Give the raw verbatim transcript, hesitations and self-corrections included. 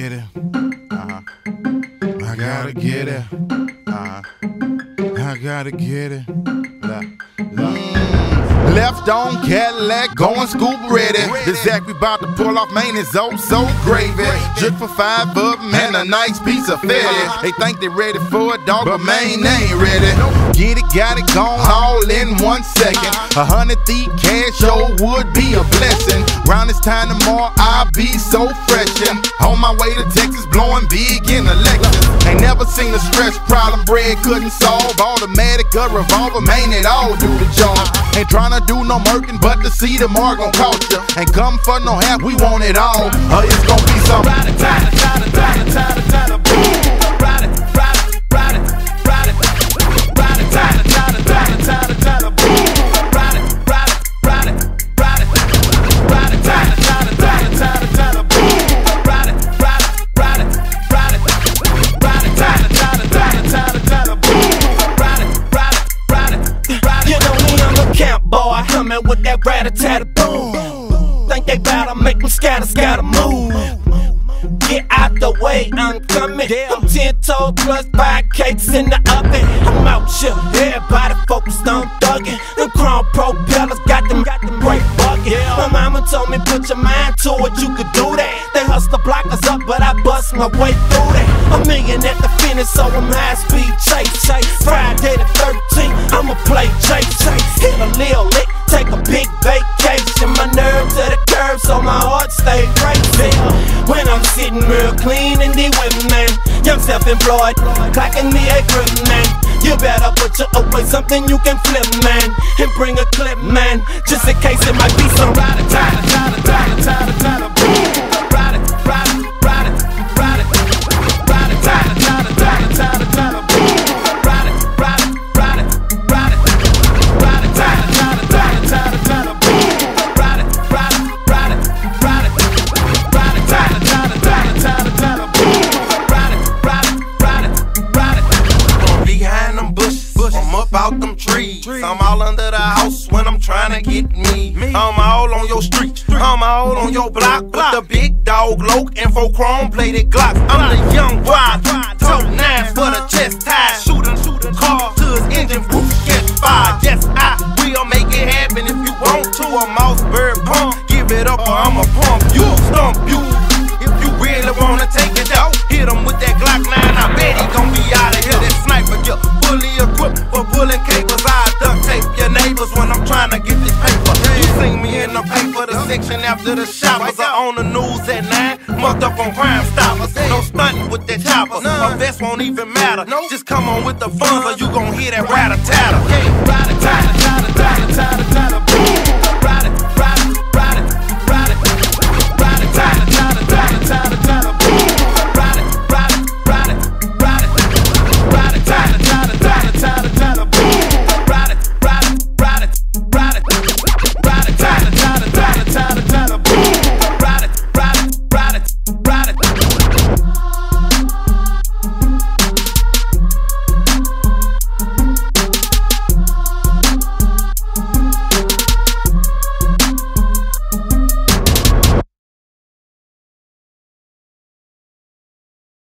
get it. Uh-huh. I gotta get it. Uh-huh. I gotta get it. Look, look. Left on Cadillac, going scuba ready. The Zach we about to pull off, man, is oh so gravy. Just for five of them and a nice piece of fetty. They think they ready for a dog, but man, they ain't ready. Get it, got it, gone all in one second. A hundred thief cash show would be a blessing. Round this time tomorrow, I'll be so freshin'. On my way to Texas, blowing big in elections. Ain't never seen a stress problem bread couldn't solve. Automatic, a revolver, man, it all do the job. Ain't tryna do no murking, but to see the mark gon' cost ya. Ain't come for no half, we want it all. Uh, it's gon' be some ride it, ride it, ride it, ride it, ride it, ride it, boom. Ride it, ride it, ride it, ride it, ride it, ride it, ride it, ride it, ride it, ride it, boom. Ride it, ride it, ride it, ride it, ride it, ride it, ride it, ride it, ride it, ride it, boom. Ride it, ride it, ride it, ride it, ride it, ride it, ride it, ride it, ride it, ride it, boom. Ride it, ride it, ride it, ride it. You know me, I'm a camp boy, coming with that rat-a-tat-a-boom. Think they bout to make them scatter, scatter, move. Get out the way, I'm coming. I'm ten toes plus five cakes in the oven. I'm out here, everybody focused on thugging. Them chrome propellers got them, got them great bucket. My mama told me put your mind to it, you could do that. They hustle block us up, but I bust my way through that. A million at the finish, so I'm high speed chase, chase. Friday the thirteenth, I'ma play chase, chase. Hit a lil lick, take a big vacation. My nerves to the curve, so my heart stay racing. When I'm sitting real clean and deep with man, young self-employed, clocking me a grip, man. You better put your away something you can flip, man, and bring a clip, man, just in case it might be some ride it, ride it, ride it, ride it, ride it, ride it, boom. Ride it, ride it, ride it, ride it, ride it, ride it, ride it, ride it, ride it, ride it, boom. Ride it, ride it, ride it, ride it, ride it, ride it, ride it, ride it, ride it, ride it, boom. Ride it, ride it, ride it, ride it, ride it, ride it, ride it, ride it, ride it, ride it, boom. Ride it, ride it, ride it, ride it. I'm behind them bushes, I'm up out them trees. I'm all under the house when I'm trying to get me. I'm all on your street, I'm all on your block with the big dog Loke and four chrome plated Glocks. I'm the young wild, tote nines for the chest tie, shooting, shooting car to his engine, proof get fired. Yes, I will make it happen if you want to. A Mossberg pump, give it up or I'ma pump you, stump you. If you really wanna take it out, hit him with that Glock nine, I bet he gon' be out of here. That sniper, get fully equipped for pulling capers. I duct tape your neighbors when I'm trying to get this paper. You seen me in the paper, the section after the shoppers. I on the news at nine, mucked up on Crime Stoppers. No stunting with that chopper, my vest won't even matter. Just come on with the funds or you gon' hear that rat-a-tatter. Ride it, ride it, ride it, ride it, ride it, ride it.